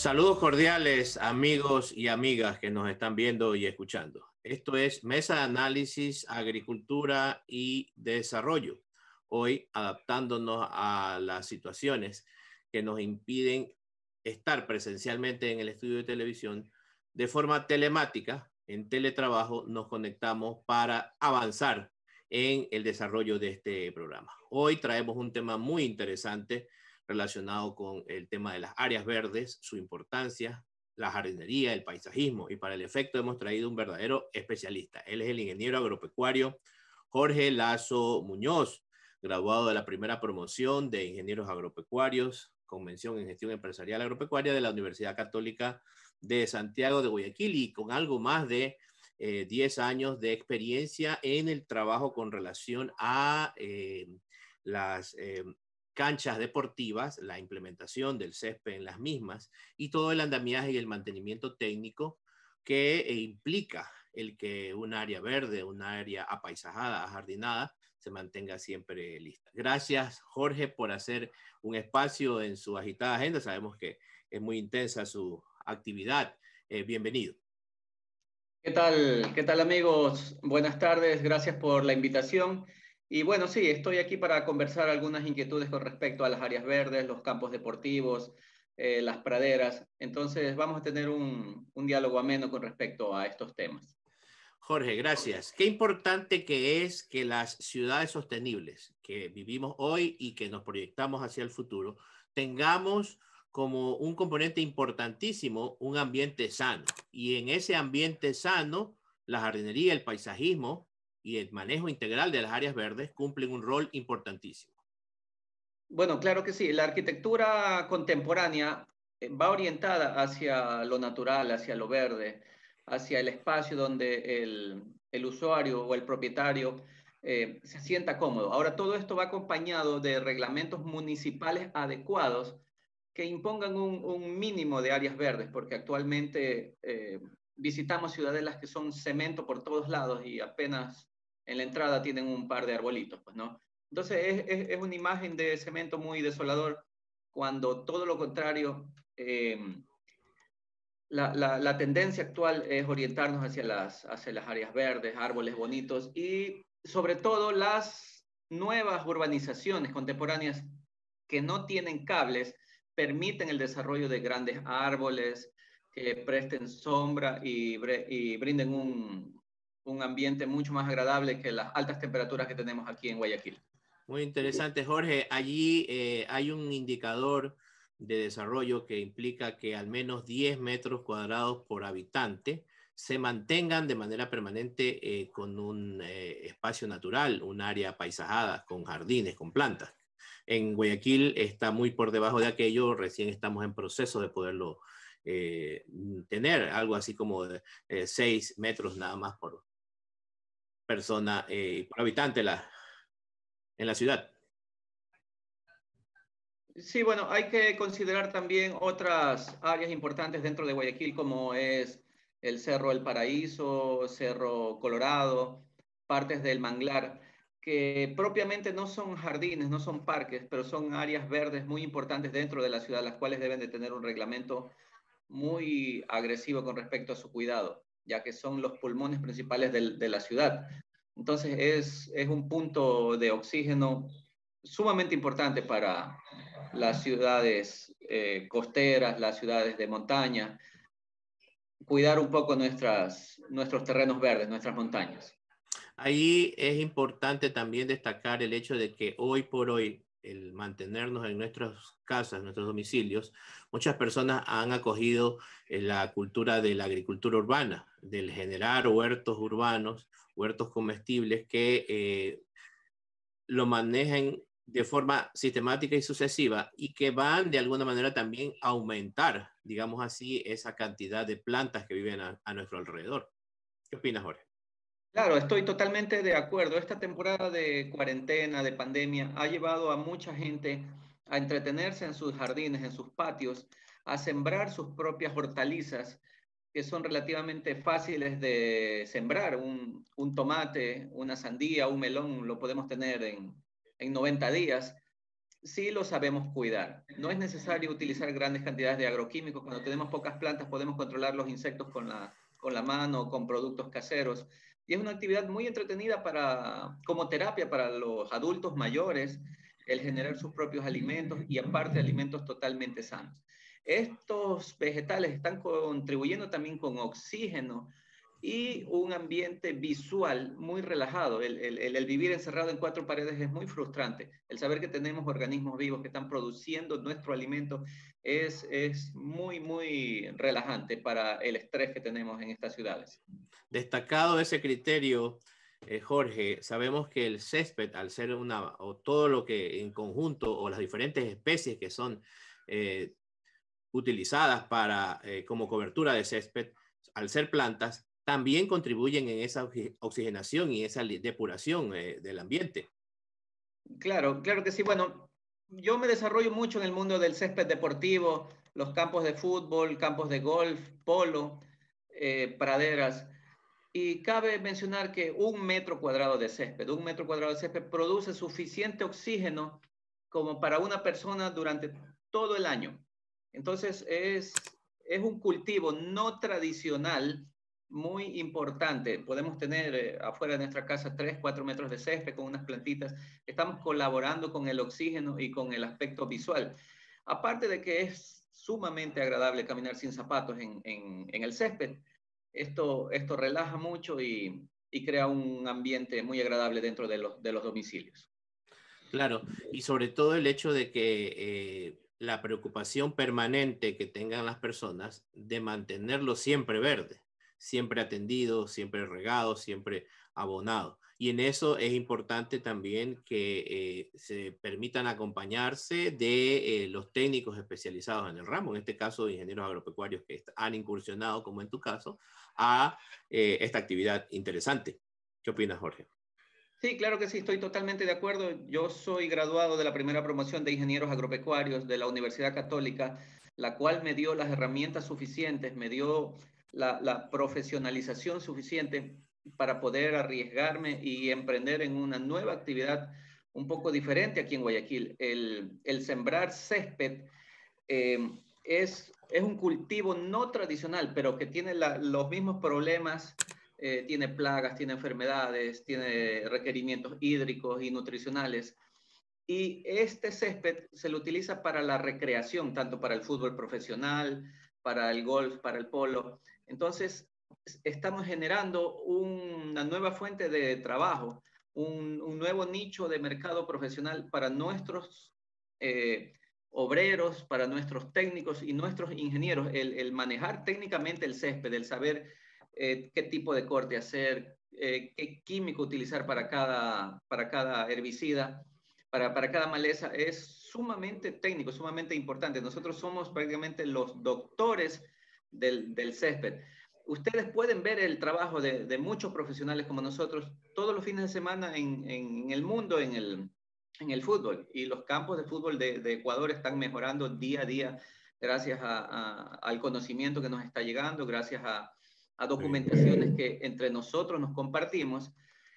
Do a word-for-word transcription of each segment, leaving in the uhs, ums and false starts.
Saludos cordiales, amigos y amigas que nos están viendo y escuchando. Esto es Mesa de Análisis, Agricultura y Desarrollo. Hoy adaptándonos a las situaciones que nos impiden estar presencialmente en el estudio de televisión, de forma telemática, en teletrabajo, nos conectamos para avanzar en el desarrollo de este programa. Hoy traemos un tema muy interesante relacionado con el tema de las áreas verdes, su importancia, la jardinería, el paisajismo, y para el efecto hemos traído un verdadero especialista. Él es el ingeniero agropecuario Jorge Lazo Muñoz, graduado de la primera promoción de ingenieros agropecuarios con mención en gestión empresarial agropecuaria de la Universidad Católica de Santiago de Guayaquil, y con algo más de eh, diez años de experiencia en el trabajo con relación a eh, las eh, canchas deportivas, la implementación del césped en las mismas y todo el andamiaje y el mantenimiento técnico que eh, implica el que un área verde, un área apaisajada, ajardinada, se mantenga siempre lista. Gracias, Jorge, por hacer un espacio en su agitada agenda. Sabemos que es muy intensa su actividad. Eh, bienvenido. ¿Qué tal? ¿Qué tal, amigos? Buenas tardes, gracias por la invitación. Y bueno, sí, estoy aquí para conversar algunas inquietudes con respecto a las áreas verdes, los campos deportivos, eh, las praderas. Entonces, vamos a tener un, un diálogo ameno con respecto a estos temas. Jorge, gracias. Qué importante que es que las ciudades sostenibles que vivimos hoy y que nos proyectamos hacia el futuro tengamos como un componente importantísimo un ambiente sano. Y en ese ambiente sano, la jardinería, el paisajismo y el manejo integral de las áreas verdes cumplen un rol importantísimo. Bueno, claro que sí. La arquitectura contemporánea eh, va orientada hacia lo natural, hacia lo verde, hacia el espacio donde el, el usuario o el propietario eh, se sienta cómodo. Ahora, todo esto va acompañado de reglamentos municipales adecuados que impongan un, un mínimo de áreas verdes, porque actualmente eh, visitamos ciudadelas que son cemento por todos lados y apenas en la entrada tienen un par de arbolitos, pues, ¿no? Entonces es, es, es una imagen de cemento muy desolador cuando todo lo contrario, eh, la, la, la, tendencia actual es orientarnos hacia las, hacia las áreas verdes, árboles bonitos y sobre todo las nuevas urbanizaciones contemporáneas que no tienen cables permiten el desarrollo de grandes árboles que presten sombra y, y brinden un, un ambiente mucho más agradable que las altas temperaturas que tenemos aquí en Guayaquil. Muy interesante, Jorge. Allí eh, hay un indicador de desarrollo que implica que al menos diez metros cuadrados por habitante se mantengan de manera permanente eh, con un eh, espacio natural, un área paisajada, con jardines, con plantas. En Guayaquil está muy por debajo de aquello, recién estamos en proceso de poderlo eh, tener, algo así como de eh, seis metros nada más por persona, eh, por habitante la, en la ciudad. Sí, bueno, hay que considerar también otras áreas importantes dentro de Guayaquil, como es el Cerro El Paraíso, Cerro Colorado, partes del Manglar, que propiamente no son jardines, no son parques, pero son áreas verdes muy importantes dentro de la ciudad, las cuales deben de tener un reglamento muy agresivo con respecto a su cuidado, ya que son los pulmones principales de, de la ciudad. Entonces es, es un punto de oxígeno sumamente importante para las ciudades eh, costeras, las ciudades de montaña, cuidar un poco nuestras, nuestros terrenos verdes, nuestras montañas. Ahí es importante también destacar el hecho de que hoy por hoy el mantenernos en nuestras casas, en nuestros domicilios, muchas personas han acogido la cultura de la agricultura urbana, del generar huertos urbanos, huertos comestibles que eh, lo manejan de forma sistemática y sucesiva y que van de alguna manera también a aumentar, digamos así, esa cantidad de plantas que viven a, a nuestro alrededor. ¿Qué opinas, Jorge? Claro, estoy totalmente de acuerdo. Esta temporada de cuarentena, de pandemia, ha llevado a mucha gente a entretenerse en sus jardines, en sus patios, a sembrar sus propias hortalizas, que son relativamente fáciles de sembrar. Un, un tomate, una sandía, un melón, lo podemos tener en, en noventa días. sí lo sabemos cuidar. No es necesario utilizar grandes cantidades de agroquímicos. Cuando tenemos pocas plantas podemos controlar los insectos con la, con la mano o con productos caseros. Y es una actividad muy entretenida para, como terapia para los adultos mayores, el generar sus propios alimentos y aparte alimentos totalmente sanos. Estos vegetales están contribuyendo también con oxígeno y un ambiente visual muy relajado. El, el, el, vivir encerrado en cuatro paredes es muy frustrante. El saber que tenemos organismos vivos que están produciendo nuestro alimento es, es muy, muy relajante para el estrés que tenemos en estas ciudades. Destacado ese criterio, eh, Jorge, sabemos que el césped, al ser una, o todo lo que en conjunto, o las diferentes especies que son eh, utilizadas para, eh, como cobertura de césped, al ser plantas, también contribuyen en esa oxigenación y esa depuración eh, del ambiente. Claro, claro que sí. Bueno, yo me desarrollo mucho en el mundo del césped deportivo, los campos de fútbol, campos de golf, polo, eh, praderas. Y cabe mencionar que un metro cuadrado de césped, un metro cuadrado de césped produce suficiente oxígeno como para una persona durante todo el año. Entonces es, es un cultivo no tradicional muy importante. Podemos tener eh, afuera de nuestra casa tres, cuatro metros de césped con unas plantitas. Estamos colaborando con el oxígeno y con el aspecto visual. Aparte de que es sumamente agradable caminar sin zapatos en, en, en el césped, esto, esto relaja mucho y, y crea un ambiente muy agradable dentro de los, de los domicilios. Claro, y sobre todo el hecho de que eh, la preocupación permanente que tengan las personas de mantenerlo siempre verde, siempre atendido, siempre regado, siempre abonado. Y en eso es importante también que eh, se permitan acompañarse de eh, los técnicos especializados en el ramo, en este caso ingenieros agropecuarios que han incursionado, como en tu caso, a eh, esta actividad interesante. ¿Qué opinas, Jorge? Sí, claro que sí, estoy totalmente de acuerdo. Yo soy graduado de la primera promoción de ingenieros agropecuarios de la Universidad Católica, la cual me dio las herramientas suficientes, me dio la, la profesionalización suficiente para poder arriesgarme y emprender en una nueva actividad un poco diferente aquí en Guayaquil. El, el sembrar césped eh, es, es un cultivo no tradicional, pero que tiene la, los mismos problemas. Eh, tiene plagas, tiene enfermedades, tiene requerimientos hídricos y nutricionales. Y este césped se lo utiliza para la recreación, tanto para el fútbol profesional, para el golf, para el polo. Entonces, estamos generando una nueva fuente de trabajo, un, un nuevo nicho de mercado profesional para nuestros eh, obreros, para nuestros técnicos y nuestros ingenieros. El, el manejar técnicamente el césped, el saber Eh, qué tipo de corte hacer, eh, qué químico utilizar para cada, para cada herbicida, para, para cada maleza, es sumamente técnico, sumamente importante. Nosotros somos prácticamente los doctores del, del césped. Ustedes pueden ver el trabajo de, de muchos profesionales como nosotros todos los fines de semana en, en el mundo, en el, en el fútbol. Y los campos de fútbol de, de Ecuador están mejorando día a día gracias a, a, al conocimiento que nos está llegando, gracias a a documentaciones que entre nosotros nos compartimos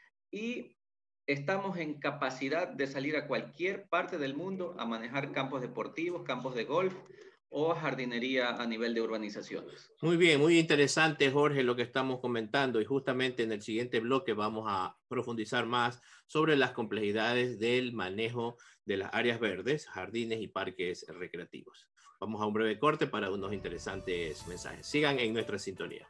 y estamos en capacidad de salir a cualquier parte del mundo a manejar campos deportivos, campos de golf o jardinería a nivel de urbanizaciones. Muy bien, muy interesante, Jorge, lo que estamos comentando, y justamente en el siguiente bloque vamos a profundizar más sobre las complejidades del manejo de las áreas verdes, jardines y parques recreativos. Vamos a un breve corte para unos interesantes mensajes. Sigan en nuestra sintonía.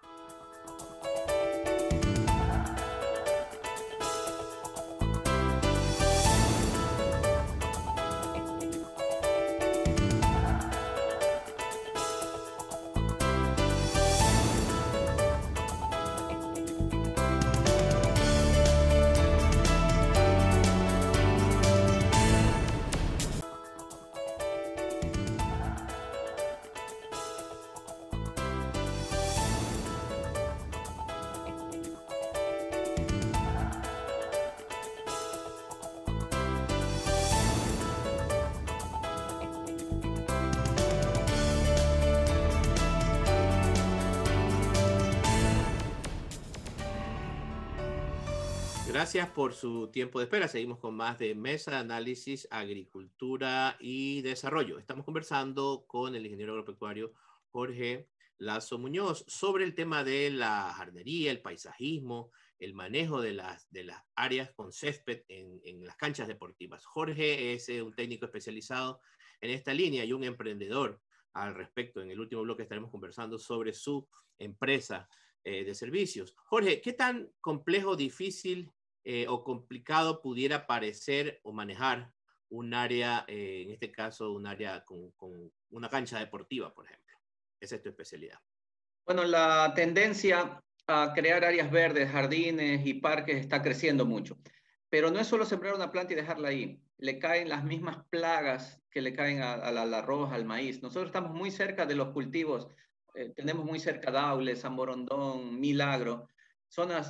Gracias por su tiempo de espera. Seguimos con más de Mesa de Análisis, Agricultura y Desarrollo. Estamos conversando con el ingeniero agropecuario Jorge Lazo Muñoz sobre el tema de la jardinería, el paisajismo, el manejo de las, de las áreas con césped en, en las canchas deportivas. Jorge es eh, un técnico especializado en esta línea y un emprendedor al respecto. En el último bloque estaremos conversando sobre su empresa eh, de servicios. Jorge, ¿qué tan complejo, difícil eh, o complicado pudiera parecer o manejar un área, eh, en este caso un área con, con una cancha deportiva, por ejemplo? Esa es tu especialidad. Bueno, la tendencia a crear áreas verdes, jardines y parques está creciendo mucho. Pero no es solo sembrar una planta y dejarla ahí. Le caen las mismas plagas que le caen al arroz, al maíz. Nosotros estamos muy cerca de los cultivos. Eh, tenemos muy cerca Daule, San Borondón, Milagro, zonas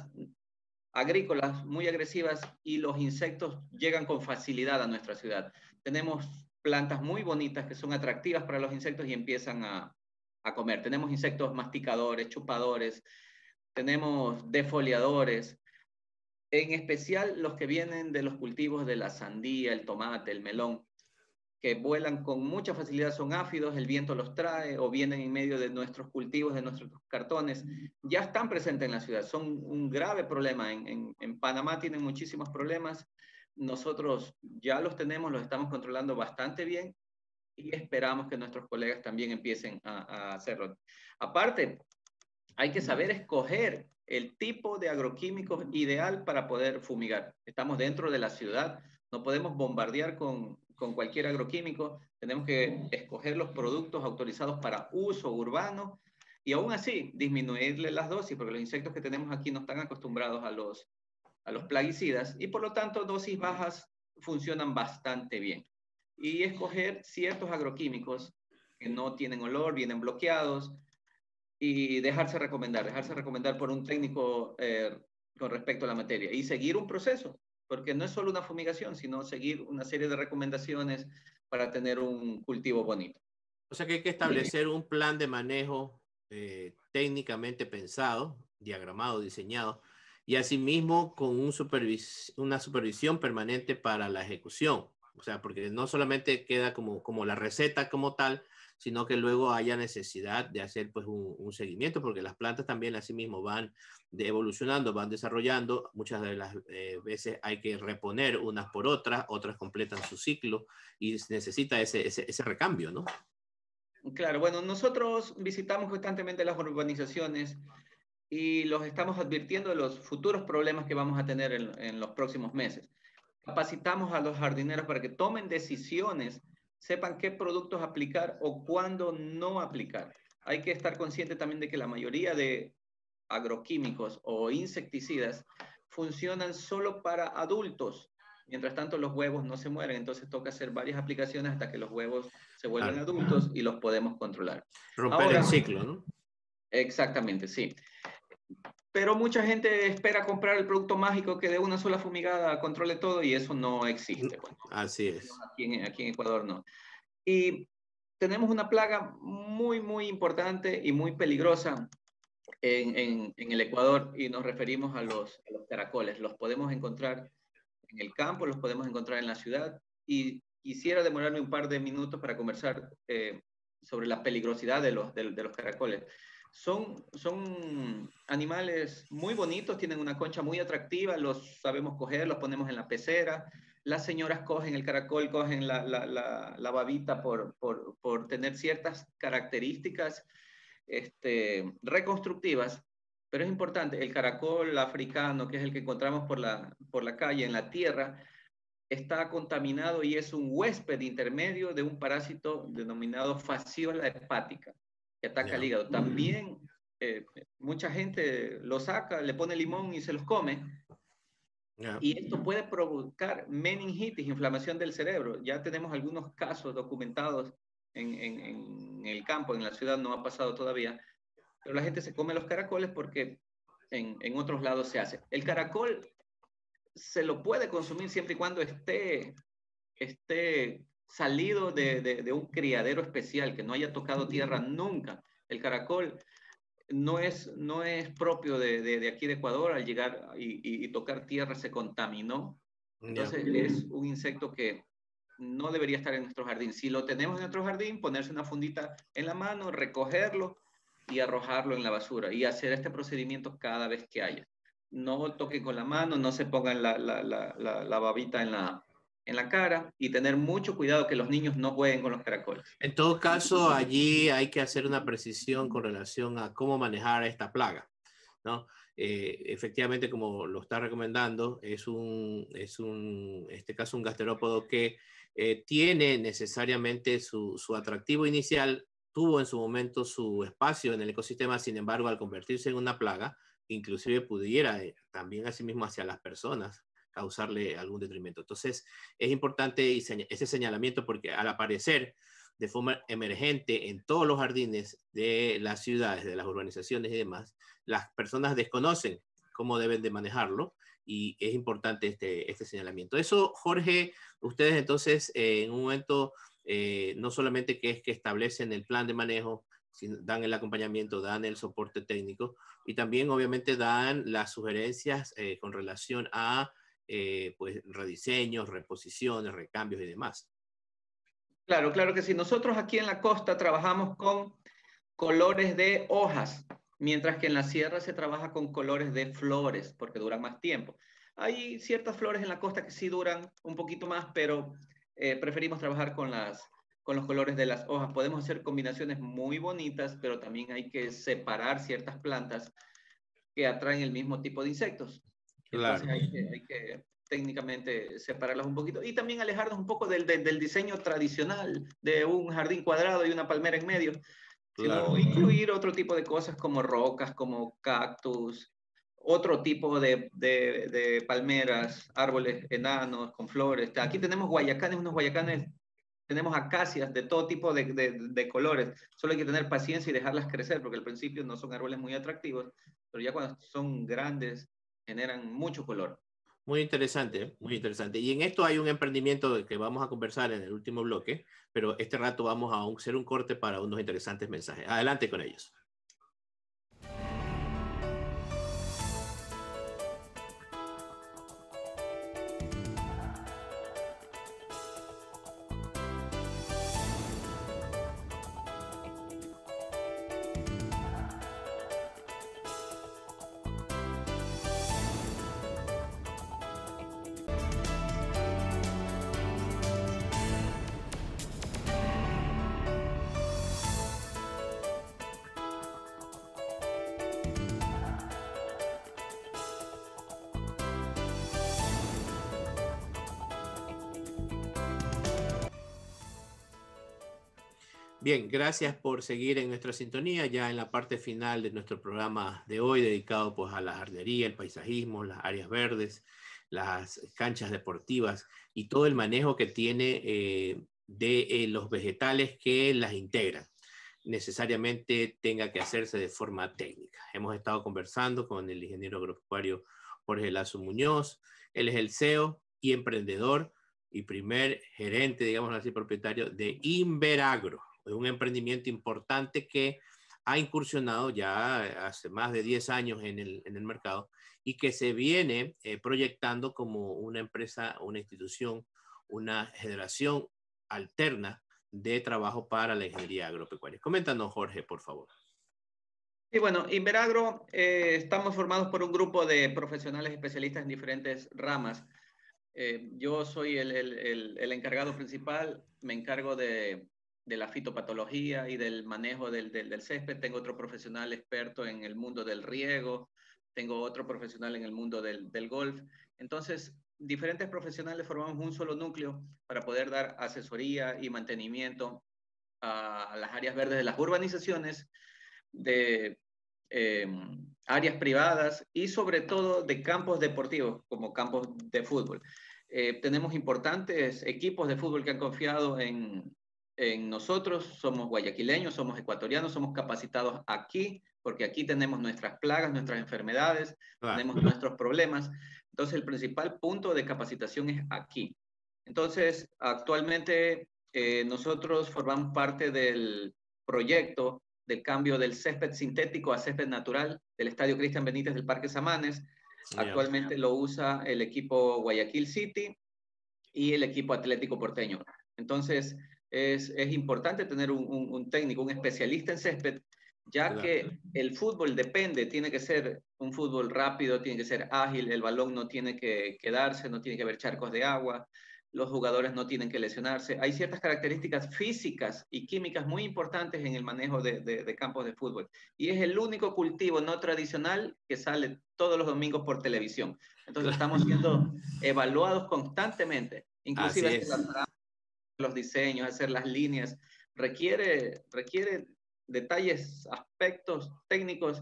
agrícolas muy agresivas y los insectos llegan con facilidad a nuestra ciudad. Tenemos plantas muy bonitas que son atractivas para los insectos y empiezan a, a comer. Tenemos insectos masticadores, chupadores, tenemos defoliadores, en especial los que vienen de los cultivos de la sandía, el tomate, el melón, que vuelan con mucha facilidad, son áfidos, el viento los trae o vienen en medio de nuestros cultivos, de nuestros cartones, ya están presentes en la ciudad, son un grave problema. En, en, en Panamá tienen muchísimos problemas, nosotros ya los tenemos, los estamos controlando bastante bien y esperamos que nuestros colegas también empiecen a, a hacerlo. Aparte, hay que saber escoger el tipo de agroquímicos ideal para poder fumigar. Estamos dentro de la ciudad, no podemos bombardear con, con cualquier agroquímico, tenemos que escoger los productos autorizados para uso urbano y aún así disminuirle las dosis, porque los insectos que tenemos aquí no están acostumbrados a los, a los plaguicidas y por lo tanto dosis bajas funcionan bastante bien. Y escoger ciertos agroquímicos que no tienen olor, vienen bloqueados, y dejarse recomendar, dejarse recomendar por un técnico eh, con respecto a la materia y seguir un proceso, porque no es solo una fumigación, sino seguir una serie de recomendaciones para tener un cultivo bonito. O sea que hay que establecer un plan de manejo eh, técnicamente pensado, diagramado, diseñado, y asimismo con un supervis una supervisión permanente para la ejecución. O sea, porque no solamente queda como, como la receta como tal, sino que luego haya necesidad de hacer pues un, un seguimiento, porque las plantas también asimismo van de evolucionando, van desarrollando, muchas de las eh, veces hay que reponer unas por otras, otras completan su ciclo y necesita ese, ese, ese recambio, ¿no? Claro, bueno, nosotros visitamos constantemente las urbanizaciones y los estamos advirtiendo de los futuros problemas que vamos a tener en, en los próximos meses. Capacitamos a los jardineros para que tomen decisiones, sepan qué productos aplicar o cuándo no aplicar. Hay que estar consciente también de que la mayoría de agroquímicos o insecticidas funcionan solo para adultos. Mientras tanto, los huevos no se mueren, entonces toca hacer varias aplicaciones hasta que los huevos se vuelven Claro. adultos y los podemos controlar. Romper Ahora, el ciclo, ¿no? exactamente, sí. Pero mucha gente espera comprar el producto mágico que de una sola fumigada controle todo y eso no existe. Bueno, así es. Aquí en, aquí en Ecuador no. Y tenemos una plaga muy, muy importante y muy peligrosa en, en, en el Ecuador y nos referimos a los, a los caracoles. Los podemos encontrar en el campo, los podemos encontrar en la ciudad y quisiera demorarme un par de minutos para conversar eh, sobre la peligrosidad de los, de, de los caracoles. Son, son animales muy bonitos, tienen una concha muy atractiva, los sabemos coger, los ponemos en la pecera. Las señoras cogen el caracol, cogen la, la, la, la babita por, por, por tener ciertas características este, reconstructivas, pero es importante, el caracol africano, que es el que encontramos por la, por la calle, en la tierra, está contaminado y es un huésped intermedio de un parásito denominado fasciola hepática, que ataca Yeah. el hígado. También eh, mucha gente lo saca, le pone limón y se los come. Yeah. Y esto puede provocar meningitis, inflamación del cerebro. Ya tenemos algunos casos documentados en, en, en el campo, en la ciudad no ha pasado todavía, pero la gente se come los caracoles porque en, en otros lados se hace. El caracol se lo puede consumir siempre y cuando esté, esté salido de, de, de un criadero especial, que no haya tocado tierra nunca. El caracol no es, no es propio de, de, de aquí de Ecuador. Al llegar y, y, y tocar tierra se contaminó. Entonces yeah. es un insecto que no debería estar en nuestro jardín. Si lo tenemos en nuestro jardín, ponerse una fundita en la mano, recogerlo y arrojarlo en la basura y hacer este procedimiento cada vez que haya. No toquen con la mano, no se pongan la, la, la, la, la babita en la, en la cara y tener mucho cuidado que los niños no jueguen con los caracoles. En todo caso, allí hay que hacer una precisión con relación a cómo manejar esta plaga, ¿no? Eh, efectivamente, como lo está recomendando, es un, es un, en este caso, un gasterópodo que eh, tiene necesariamente su, su atractivo inicial, tuvo en su momento su espacio en el ecosistema, sin embargo, al convertirse en una plaga, inclusive pudiera eh, también asimismo hacia las personas causarle algún detrimento. Entonces, es importante ese señalamiento porque al aparecer de forma emergente en todos los jardines de las ciudades, de las urbanizaciones y demás, las personas desconocen cómo deben de manejarlo y es importante este, este señalamiento. Eso, Jorge, ustedes entonces eh, en un momento eh, no solamente que es que establecen el plan de manejo, sino dan el acompañamiento, dan el soporte técnico y también obviamente dan las sugerencias eh, con relación a eh, pues, rediseños, reposiciones, recambios y demás. Claro, claro que sí. Nosotros aquí en la costa trabajamos con colores de hojas, mientras que en la sierra se trabaja con colores de flores, porque duran más tiempo. Hay ciertas flores en la costa que sí duran un poquito más, pero eh, preferimos trabajar con, las, con los colores de las hojas. Podemos hacer combinaciones muy bonitas, pero también hay que separar ciertas plantas que atraen el mismo tipo de insectos. Entonces claro. hay, que, hay que técnicamente separarlas un poquito y también alejarnos un poco del, del, del diseño tradicional de un jardín cuadrado y una palmera en medio. Claro. Sino incluir otro tipo de cosas como rocas, como cactus, otro tipo de, de, de palmeras, árboles enanos con flores. Aquí tenemos guayacanes, unos guayacanes, tenemos acacias de todo tipo de, de, de colores. Solo hay que tener paciencia y dejarlas crecer, porque al principio no son árboles muy atractivos, pero ya cuando son grandes generan mucho color. Muy interesante, muy interesante. Y en esto hay un emprendimiento que vamos a conversar en el último bloque, pero este rato vamos a hacer un corte para unos interesantes mensajes. Adelante con ellos. Bien, gracias por seguir en nuestra sintonía, ya en la parte final de nuestro programa de hoy, dedicado pues a la jardinería, el paisajismo, las áreas verdes, las canchas deportivas y todo el manejo que tiene eh, de eh, los vegetales que las integran. Necesariamente tenga que hacerse de forma técnica. Hemos estado conversando con el ingeniero agropecuario Jorge Lazo Muñoz. Él es el C E O y emprendedor y primer gerente, digamos así, propietario de Inveragro, un emprendimiento importante que ha incursionado ya hace más de diez años en el, en el mercado y que se viene eh, proyectando como una empresa, una institución, una generación alterna de trabajo para la ingeniería agropecuaria. Coméntanos, Jorge, por favor. Sí, bueno, Inveragro, eh, estamos formados por un grupo de profesionales especialistas en diferentes ramas. Eh, yo soy el, el, el, el encargado principal, me encargo de, de la fitopatología y del manejo del, del, del césped. Tengo otro profesional experto en el mundo del riego, tengo otro profesional en el mundo del, del golf. Entonces, diferentes profesionales formamos un solo núcleo para poder dar asesoría y mantenimiento a, a las áreas verdes de las urbanizaciones, de eh, áreas privadas y sobre todo de campos deportivos como campos de fútbol. Eh, tenemos importantes equipos de fútbol que han confiado en, en nosotros, somos guayaquileños, somos ecuatorianos, somos capacitados aquí, porque aquí tenemos nuestras plagas, nuestras enfermedades, claro. Tenemos nuestros problemas. Entonces, el principal punto de capacitación es aquí. Entonces, actualmente eh, nosotros formamos parte del proyecto del cambio del césped sintético a césped natural del Estadio Cristian Benítez del Parque Samanes. Actualmente yeah. lo usa el equipo Guayaquil City y el equipo Atlético Porteño. Entonces, es, es importante tener un, un, un técnico, un especialista en césped, ya claro. que el fútbol depende, tiene que ser un fútbol rápido, tiene que ser ágil, el balón no tiene que quedarse, no tiene que haber charcos de agua, los jugadores no tienen que lesionarse. Hay ciertas características físicas y químicas muy importantes en el manejo de, de, de campos de fútbol. Y es el único cultivo no tradicional que sale todos los domingos por televisión. Entonces estamos siendo evaluados constantemente. Inclusive hacer las, los diseños, hacer las líneas, requiere, requiere detalles, aspectos técnicos,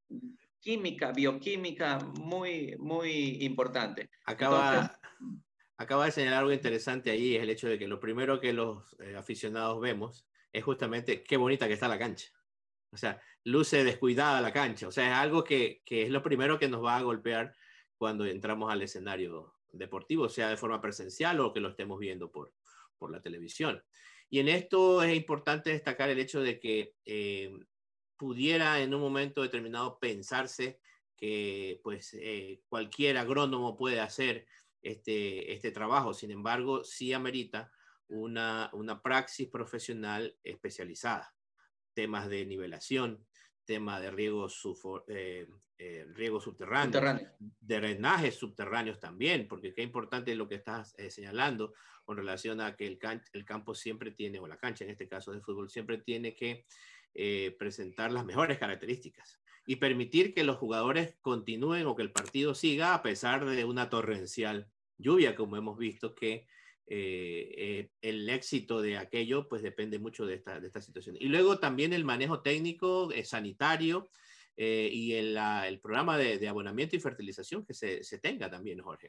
química, bioquímica, muy, muy importante. Acaba... Entonces, Acaba de señalar algo interesante ahí, es el hecho de que lo primero que los eh, aficionados vemos es justamente qué bonita que está la cancha. O sea, luce descuidada la cancha. O sea, es algo que, que es lo primero que nos va a golpear cuando entramos al escenario deportivo, sea de forma presencial o que lo estemos viendo por, por la televisión. Y en esto es importante destacar el hecho de que eh, pudiera en un momento determinado pensarse que pues, eh, cualquier agrónomo puede hacer Este, este trabajo. Sin embargo, sí amerita una, una praxis profesional especializada. Temas de nivelación, temas de riego, sufo, eh, eh, riego subterráneo, subterráneo, de drenajes subterráneos también, porque qué importante lo que estás eh, señalando con relación a que el, can el campo siempre tiene, o la cancha en este caso de fútbol, siempre tiene que eh, presentar las mejores características y permitir que los jugadores continúen o que el partido siga a pesar de una torrencial lluvia, como hemos visto que eh, eh, el éxito de aquello pues depende mucho de esta, de esta situación. Y luego también el manejo técnico, eh, sanitario eh, y el, la, el programa de, de abonamiento y fertilización que se, se tenga también, Jorge.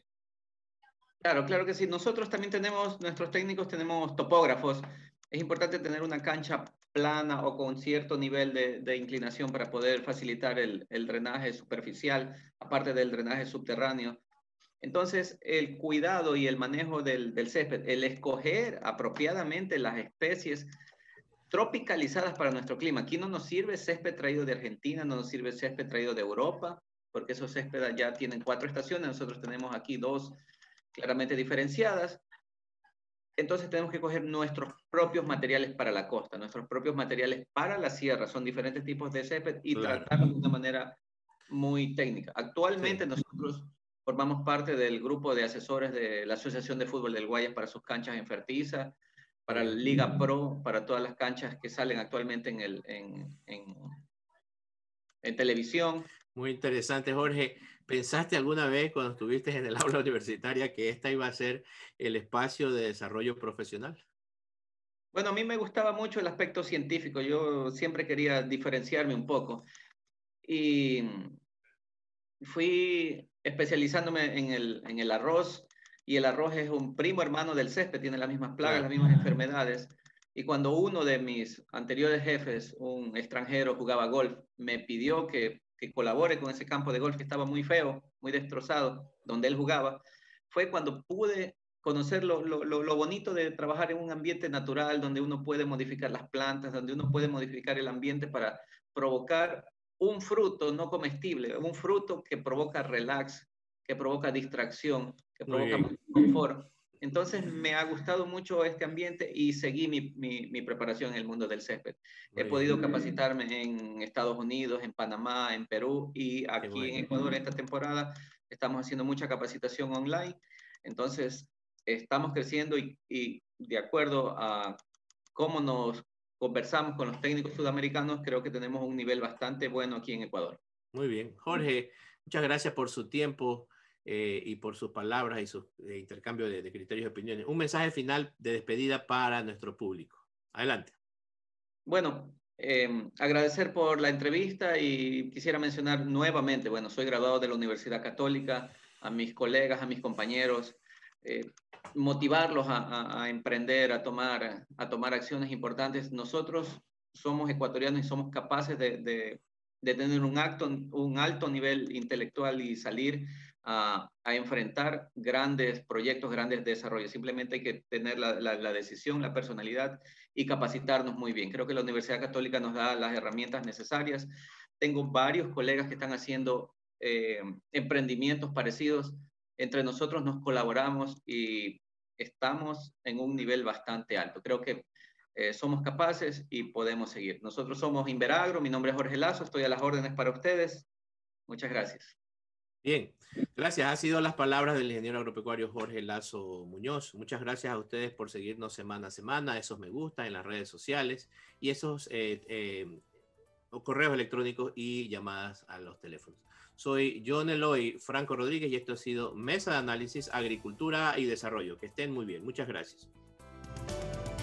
Claro, claro que sí. Nosotros también tenemos, nuestros técnicos tenemos topógrafos. Es importante tener una cancha plana o con cierto nivel de, de inclinación para poder facilitar el, el drenaje superficial, aparte del drenaje subterráneo. Entonces, el cuidado y el manejo del, del césped, el escoger apropiadamente las especies tropicalizadas para nuestro clima. Aquí no nos sirve césped traído de Argentina, no nos sirve césped traído de Europa, porque esos céspedes ya tienen cuatro estaciones, nosotros tenemos aquí dos claramente diferenciadas. Entonces tenemos que coger nuestros propios materiales para la costa, nuestros propios materiales para la sierra, son diferentes tipos de césped y claro. tratarlos de una manera muy técnica. Actualmente sí. nosotros formamos parte del grupo de asesores de la Asociación de Fútbol del Guayas para sus canchas en Fertiza, para la Liga Pro, para todas las canchas que salen actualmente en, el, en, en, en televisión. Muy interesante, Jorge. ¿Pensaste alguna vez cuando estuviste en el aula universitaria que esta iba a ser el espacio de desarrollo profesional? Bueno, a mí me gustaba mucho el aspecto científico. Yo siempre quería diferenciarme un poco. Y fui especializándome en el, en el arroz, y el arroz es un primo hermano del césped, tiene las mismas plagas, claro. las mismas enfermedades. Y cuando uno de mis anteriores jefes, un extranjero, jugaba golf, me pidió que, que colabore con ese campo de golf que estaba muy feo, muy destrozado, donde él jugaba, fue cuando pude conocer lo, lo, lo bonito de trabajar en un ambiente natural, donde uno puede modificar las plantas, donde uno puede modificar el ambiente para provocar un fruto no comestible, un fruto que provoca relax, que provoca distracción, que provoca confort. Entonces me ha gustado mucho este ambiente y seguí mi, mi, mi preparación en el mundo del césped. Muy He bien. podido capacitarme en Estados Unidos, en Panamá, en Perú, y aquí bueno. en Ecuador esta temporada estamos haciendo mucha capacitación online. Entonces estamos creciendo y, y de acuerdo a cómo nos conversamos con los técnicos sudamericanos, creo que tenemos un nivel bastante bueno aquí en Ecuador. Muy bien. Jorge, muchas gracias por su tiempo eh, y por sus palabras y su eh, intercambio de, de criterios y opiniones. Un mensaje final de despedida para nuestro público. Adelante. Bueno, eh, agradecer por la entrevista y quisiera mencionar nuevamente, bueno, soy graduado de la Universidad Católica, a mis colegas, a mis compañeros, eh, motivarlos a, a, a emprender, a tomar, a tomar acciones importantes. Nosotros somos ecuatorianos y somos capaces de, de, de tener un, acto, un alto nivel intelectual y salir a, a enfrentar grandes proyectos, grandes desarrollos. Simplemente hay que tener la, la, la decisión, la personalidad y capacitarnos muy bien. Creo que la Universidad Católica nos da las herramientas necesarias. Tengo varios colegas que están haciendo eh, emprendimientos parecidos. Entre nosotros nos colaboramos y estamos en un nivel bastante alto. Creo que eh, somos capaces y podemos seguir. Nosotros somos Inveragro, mi nombre es Jorge Lazo, estoy a las órdenes para ustedes. Muchas gracias. Bien, gracias. Han sido las palabras del ingeniero agropecuario Jorge Lazo Muñoz. Muchas gracias a ustedes por seguirnos semana a semana, esos me gusta en las redes sociales y esos eh, eh, correos electrónicos y llamadas a los teléfonos. Soy John Eloy Franco Rodríguez y esto ha sido Mesa de Análisis, Agricultura y Desarrollo. Que estén muy bien. Muchas gracias.